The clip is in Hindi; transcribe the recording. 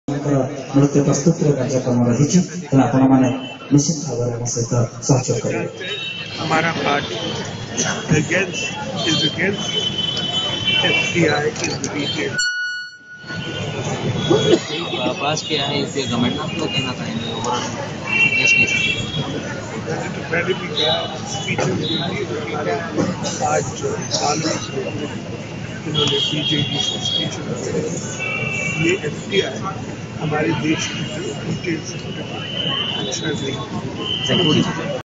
नृत्य प्रस्तुत कार्यक्रम रही आपण मैंने निश्चित भाव में सहित सहयोग करेंगे। हमारा पार्टी पास किया है इसे गवर्नमेंट ना क्या कहना चाहेंगे ओवरऑल देश के मैंने तो पहले भी कहा स्पीचेस आज पार्लियामेंट में इन्होंने बीजेपी से स्पीच ये FDI हमारे देश की जो डिटेल्स अच्छा नहीं।